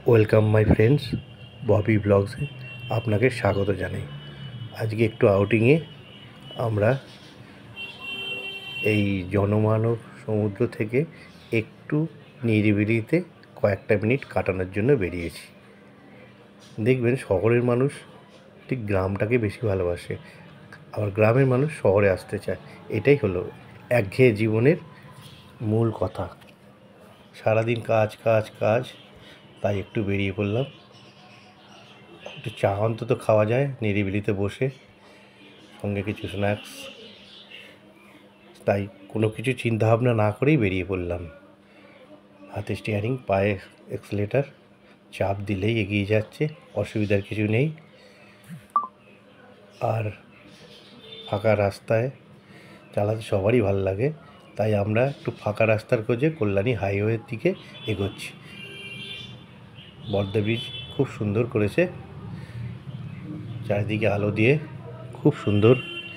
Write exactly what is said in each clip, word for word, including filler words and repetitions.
Welcome my friends, Bobby ব্লগসে আপনাকে স্বাগত জানাই। আজকে একটু আউটিংয়ে আমরা এই জনমানব সমুদ্র থেকে একটু নিরিবিলিতে কয়েকটা মিনিট কাটানোর জন্য বেরিয়েছি। দেখবেন শহরের মানুষ ঠিক গ্রামটাকে বেশি ভালোবাসে, আবার গ্রামের মানুষ শহরে আসতে চায়। এটাই হলো একঘেয়ে জীবনের মূল কথা। সারাদিন কাজ কাজ কাজ, তাই একটু বেরিয়ে পড়লাম। একটু চা অন্তত খাওয়া যায় নিরিবিলিতে বসে, সঙ্গে কিছু স্ন্যাক্স। তাই কোনো কিছু চিন্তাভাবনা না করেই বেরিয়ে পড়লাম। হাতে স্টিয়ারিং, পায়ে এক্সেলেটার, চাপ দিলেই এগিয়ে যাচ্ছে, অসুবিধার কিছু নেই। আর ফাঁকা রাস্তায় চালাতে সবারই ভালো লাগে, তাই আমরা একটু ফাঁকা রাস্তার খোঁজে কল্যাণী হাইওয়ের দিকে এগোচ্ছি। বর্ধা ব্রিজ খুব সুন্দর করেছে, চারিদিকে আলো দিয়ে খুব সুন্দর।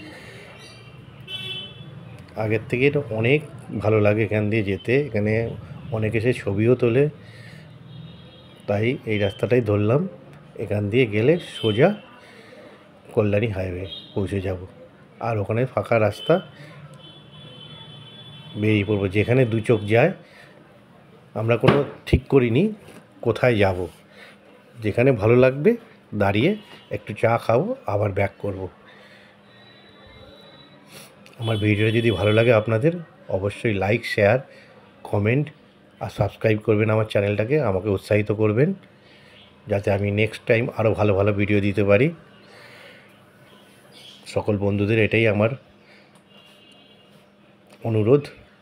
আগের থেকে এটা অনেক ভালো লাগে এখান দিয়ে যেতে। এখানে অনেকে এসে ছবিও তোলে, তাই এই রাস্তাটাই ধরলাম। এখান দিয়ে গেলে সোজা কল্যাণী হাইওয়ে পৌঁছে যাব। আর ওখানে ফাঁকা রাস্তা, বেরিয়ে পড়বো। যেখানে দু চোখ যায়, আমরা কোনো ঠিক করিনি কোথায় যাব। যেখানে ভালো লাগবে দাঁড়িয়ে একটু চা খাবো, আবার ব্যাক করব। আমার ভিডিওটা যদি ভালো লাগে আপনাদের, অবশ্যই লাইক, শেয়ার, কমেন্ট আর সাবস্ক্রাইব করবেন আমার চ্যানেলটাকে। আমাকে উৎসাহিত করবেন যাতে আমি নেক্সট টাইম আরও ভালো ভালো ভিডিও দিতে পারি। সকল বন্ধুদের এটাই আমার অনুরোধ।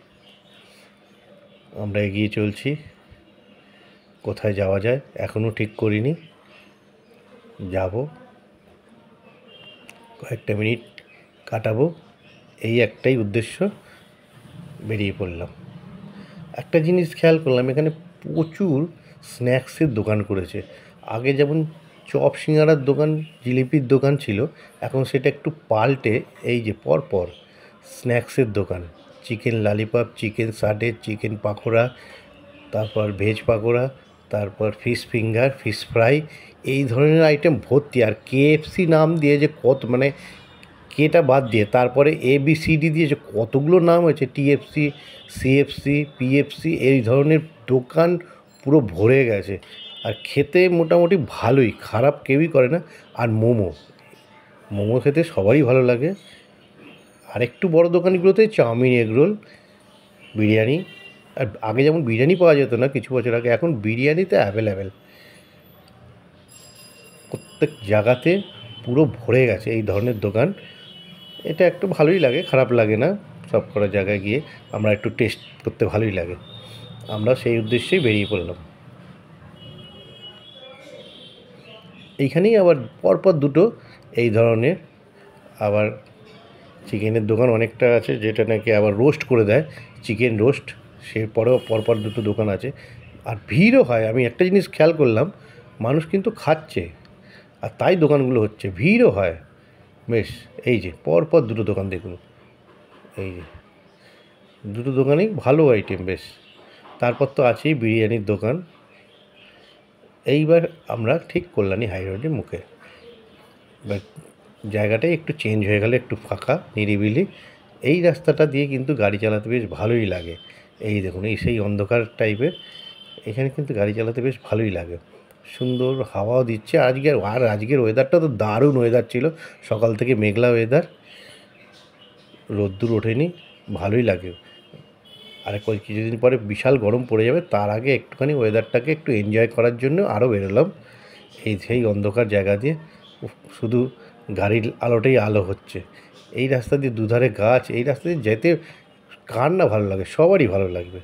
আমরা এগিয়ে চলছি। কোথায় যাওয়া যায় এখনও ঠিক করিনি, যাব, কয়েকটা মিনিট কাটাবো, এই একটাই উদ্দেশ্য। বেরিয়ে পড়লাম। একটা জিনিস খেয়াল করলাম, এখানে প্রচুর স্ন্যাক্সের দোকান করেছে। আগে যেমন চপ সিঙ্গারার দোকান, জিলিপির দোকান ছিল, এখন সেটা একটু পাল্টে এই যে পরপর স্ন্যাক্সের দোকান। Chicken lollipop, chicken satay, chicken pakora, তারপর ভেজ পাকোড়া, তারপর ফিশ ফিঙ্গার, ফিশ ফ্রাই, এই ধরনের আইটেম ভর্তি। আর কেএফসি নাম দিয়ে যে কত, মানে কেটা বাদ দিয়ে তারপরে এ বি সি ডি দিয়ে যে কতগুলো নাম হয়েছে, টিএফসি, সিএফসি, পিএফসি, এই ধরনের দোকান পুরো ভরে গেছে। আর খেতে মোটামুটি ভালোই, খারাপ কেউই করে না। আর মোমো মোমো খেতে সবারই ভালো লাগে। আর একটু বড় দোকানগুলোতে চাউমিন, এগরোল, বিরিয়ানি। আর আগে যেমন বিরিয়ানি পাওয়া যেত না কিছু বছর আগে, এখন বিরিয়ানিতে অ্যাভেলেবেল। প্রত্যেক জায়গাতে পুরো ভরে গেছে এই ধরনের দোকান। এটা একটু ভালোই লাগে, খারাপ লাগে না। সব করা জায়গায় গিয়ে আমরা একটু টেস্ট করতে ভালোই লাগে। আমরা সেই উদ্দেশ্যেই বেরিয়ে পড়লাম। এইখানেই আবার পরপর দুটো এই ধরনের আবার চিকেনের দোকান অনেকটা আছে, যেটা নাকি আবার রোস্ট করে দেয়, চিকেন রোস্ট। সে পরেও পরপর দুটো দোকান আছে। আর ভিড়ও হয়। আমি একটা জিনিস খেয়াল করলাম, মানুষ কিন্তু খাচ্ছে, আর তাই দোকানগুলো হচ্ছে, ভিড়ও হয় বেশ। এই যে পরপর দুটো দোকান দেখুন, এই যে দুটো দোকানেই ভালো আইটেম বেশ। তারপর তো আছেই বিরিয়ানির দোকান। এইবার আমরা ঠিক কল্যাণী হাই রোডের মুখে। এবার জায়গাটাই একটু চেঞ্জ হয়ে গেল, একটু ফাঁকা নিরিবিলি। এই রাস্তাটা দিয়ে কিন্তু গাড়ি চালাতে বেশ ভালোই লাগে। এই দেখুন, এই সেই অন্ধকার টাইপের, এখানে কিন্তু গাড়ি চালাতে বেশ ভালোই লাগে। সুন্দর হাওয়াও দিচ্ছে আজকে। আর আজকের ওয়েদারটা তো দারুণ ওয়েদার ছিল, সকাল থেকে মেঘলা ওয়েদার, রোদ্দুর ওঠেনি, ভালোই লাগে। আর কিছুদিন পরে বিশাল গরম পড়ে যাবে, তার আগে একটুখানি ওয়েদারটাকে একটু এনজয় করার জন্য আরও বেরোলাম এই সেই অন্ধকার জায়গা দিয়ে। শুধু গাড়ির আলোটাই আলো হচ্ছে। এই রাস্তা দিয়ে দুধারে গাছ, এই রাস্তা দিয়ে যেতে কার না ভালো লাগে, সবারই ভালো লাগবে।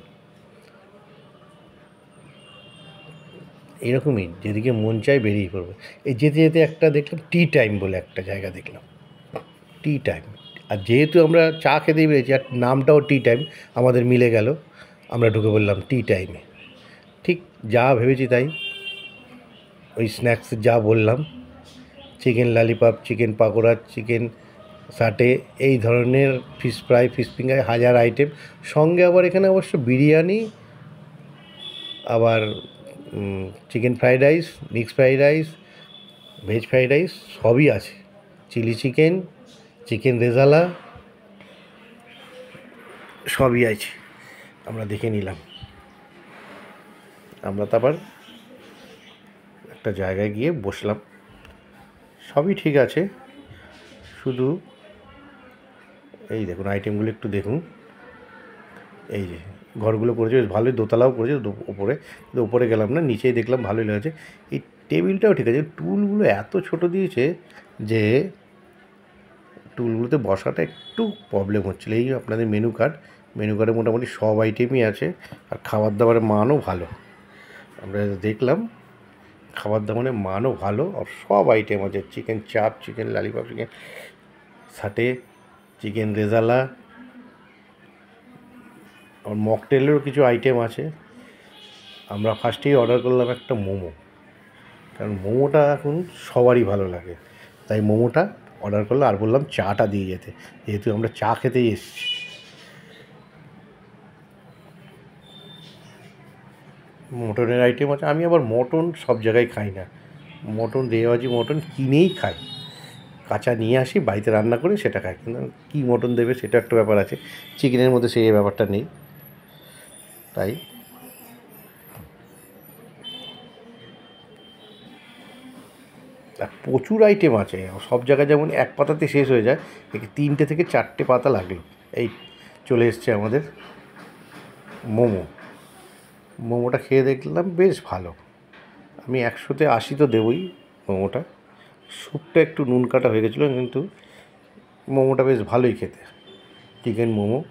এরকমই যেদিকে মন চায় বেরিয়ে পড়বে। এই যেতে যেতে একটা দেখলাম টি টাইম বলে একটা জায়গা দেখলাম, টি টাইম। আর যেহেতু আমরা চা খেতেই পেরেছি, আর নামটাও টি টাইম, আমাদের মিলে গেল। আমরা ঢুকে পড়লাম টি টাইমে। ঠিক যা ভেবেছি তাই, ওই স্ন্যাক্স যা বললাম, chicken lollipop, chicken pakora, chicken satay, এই ধরনের ফিশ ফ্রাই, ফিশ ফিঙ্গার, হাজার আইটেম। সঙ্গে আবার এখানে অবশ্য বিরিয়ানি, আবার chicken fried rice, mix fried rice, veg fried rice সবই আছে। চিলি চিকেন, চিকেন রেজালা সবই আছে। আমরা দেখে নিলাম। আমরা তারপর একটা জায়গায় গিয়ে বসলাম। সবই ঠিক আছে, শুধু এই দেখুন আইটেমগুলো একটু দেখুন। এই যে ঘরগুলো করেছে বেশ ভালোই, দোতলাও করেছে ওপরে, কিন্তু ওপরে গেলাম না, নিচেই দেখলাম ভালোই লেগেছে। এই টেবিলটাও ঠিক আছে, টুলগুলো এত ছোট দিয়েছে যে টুলগুলোতে বসাটা একটু প্রবলেম হচ্ছিলো। এই আপনাদের মেনু কার্ড, মেনু কার্ডে মোটামুটি সব আইটেমই আছে, আর খাবার দাবারের মানও ভালো। আমরা দেখলাম খাবার দাবারের মানও ভালো, আর সব আইটেম আছে। Chicken chaap, chicken lollipop, chicken satay, chicken rezala, আর মকটেলেরও কিছু আইটেম আছে। আমরা ফার্স্টেই অর্ডার করলাম একটা মোমো, কারণ মোমোটা এখন সবারই ভালো লাগে, তাই মোমোটা অর্ডার করলাম। আর বললাম চাটা দিয়ে যেতে, যেহেতু আমরা চা খেতেই এসেছি। মটনের আইটেম আছে। আমি আবার মটন সব জায়গায় খাই না, মটন রেওয়াজি মটন কিনেই খাই, কাঁচা নিয়ে আসি বাড়িতে রান্না করে সেটা খাই। কিন্তু কী মটন দেবে সেটা একটা ব্যাপার আছে, চিকেনের মধ্যে সেই ব্যাপারটা নেই। তাই প্রচুর আইটেম আছে, সব জায়গায় যেমন এক পাতাতে শেষ হয়ে যায়, তিনটে থেকে চারটে পাতা লাগলো। এই চলে এসছে আমাদের মোমো। মোমোটা খেয়ে দেখলাম বেশ ভালো। আমি একশোতে আশি তো দেবই মোমোটা। স্যুপটা একটু নুন কাটা হয়ে গেছিলো, কিন্তু মোমোটা বেশ ভালোই খেতে। চিকেন মোমো।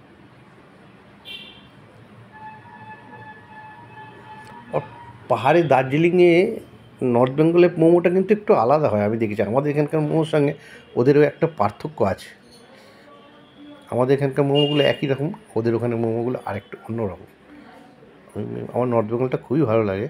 পাহাড়ে দার্জিলিংয়ে নর্থ বেঙ্গলের মোমোটা কিন্তু একটু আলাদা হয়, আমি দেখেছি। আমাদের এখানকার মোমোর সঙ্গে ওদেরও একটা পার্থক্য আছে। আমাদের এখানকার মোমোগুলো একই রকম, ওদের ওখানে মোমোগুলো আরেকটু অন্য রকম। আমার নর্থ বেঙ্গলটা খুবই ভালো লাগে।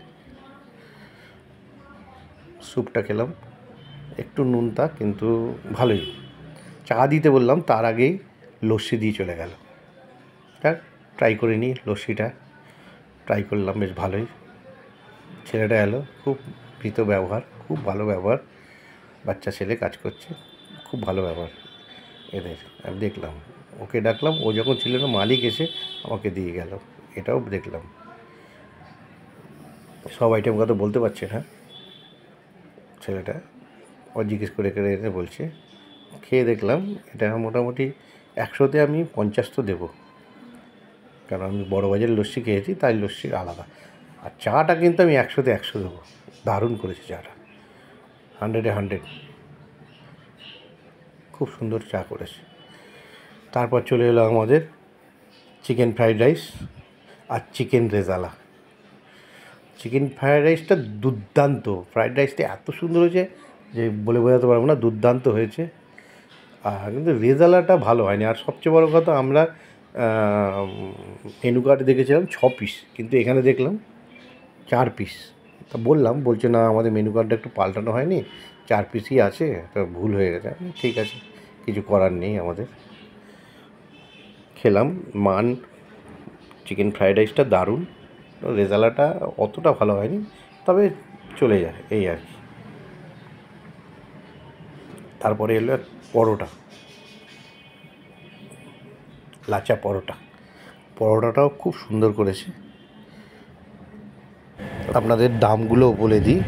স্যুপটা খেলাম একটু নুনতা, কিন্তু ভালোই। চা দিতে বললাম, তার আগেই লস্যি দিয়ে চলে গেল। তা ট্রাই করে নিই, লস্যিটা ট্রাই করলাম, বেশ ভালোই। ছেলেটা এলো, খুব প্রীত ব্যবহার, খুব ভালো ব্যবহার। বাচ্চা ছেলে কাজ করছে, খুব ভালো ব্যবহার এদের। আমি দেখলাম, ওকে ডাকলাম, ও যখন ছিল না মালিক এসে আমাকে দিয়ে গেল, এটাও দেখলাম। সব আইটেম কথা বলতে পারছে না ছেলেটা, ও জিজ্ঞেস করে করে এনে বলছে। খেয়ে দেখলাম এটা মোটামুটি একশোতে আমি পঞ্চাশ তো দেবো, কারণ আমি বড় বাজারের লস্যি খেয়েছি, তাই লস্যির আলাদা। আর চাটা কিন্তু আমি একশোতে একশো দেবো, দারুণ করেছে চাটা, হান্ড্রেডে হান্ড্রেড, খুব সুন্দর চা করেছে। তারপর চলে এলো আমাদের চিকেন ফ্রাইড রাইস আর চিকেন রেজালা। চিকেন ফ্রাইড রাইসটা দুর্দান্ত, ফ্রাইড রাইসটা এত সুন্দর হয়েছে যে বলে বোঝাতে পারবো না, দুর্দান্ত হয়েছে। আর কিন্তু রেজালাটা ভালো হয়নি। আর সবচেয়ে বড় কথা, আমরা মেনু কার্ডে দেখেছিলাম ছ পিস, কিন্তু এখানে দেখলাম চার পিস। তা বললাম, বলছে না আমাদের মেনু কার্ডটা একটু পাল্টানো হয়নি, চার পিসই আছে, তো ভুল হয়ে গেছে। ঠিক আছে, কিছু করার নেই আমাদের। খেলাম, মান চিকেন ফ্রাইড রাইসটা দারুণ, রেজালাটা অতটা ভালো হয়নি, তবে চলে যায় এই আর কি। তারপরে এলো এক পরোটা, লাচা পরোটা। পরোটাটাও খুব সুন্দর করেছে। আপনাদের দামগুলো বলে দিই।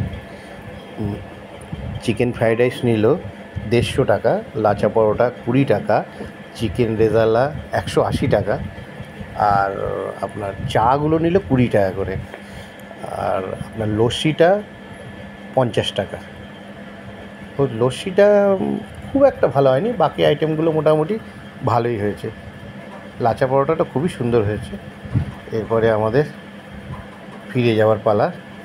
চিকেন ফ্রাইড রাইস নিল দেড়শো টাকা, লাচা পরোটা কুড়ি টাকা, চিকেন রেজালা একশো আশি টাকা, আর আপনার চাগুলো নিল কুড়ি টাকা করে, আর আপনার লস্যিটা পঞ্চাশ টাকা। তো লস্যিটা খুব একটা ভালো হয়নি, বাকি আইটেমগুলো মোটামুটি ভালোই হয়েছে। লাচা পরোটাটা খুবই সুন্দর হয়েছে। এরপরে আমাদের ফিরে যাওয়ার পালা।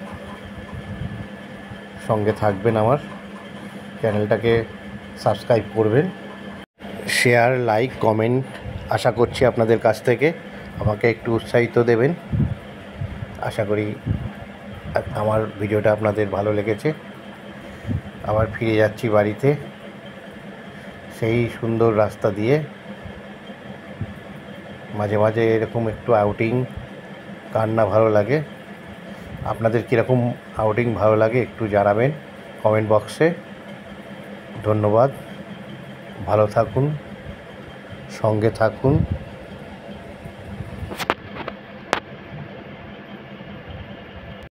সঙ্গে থাকবেন, আমার চ্যানেলটাকে সাবস্ক্রাইব করবেন, শেয়ার লাইক কমেন্ট আশা করছি আপনাদের কাছ থেকে। আমাকে একটু উৎসাহিত দেবেন। আশা করি আমার ভিডিওটা আপনাদের ভালো লেগেছে। আবার ফিরে যাচ্ছি বাড়িতে, সেই সুন্দর রাস্তা দিয়ে। মাঝে মাঝে এরকম একটু আউটিং কার না ভালো লাগে। আপনাদের কীরকম আউটিং ভালো লাগে একটু জানাবেন কমেন্ট বক্সে। ধন্যবাদ, ভালো থাকুন, সঙ্গে থাকুন।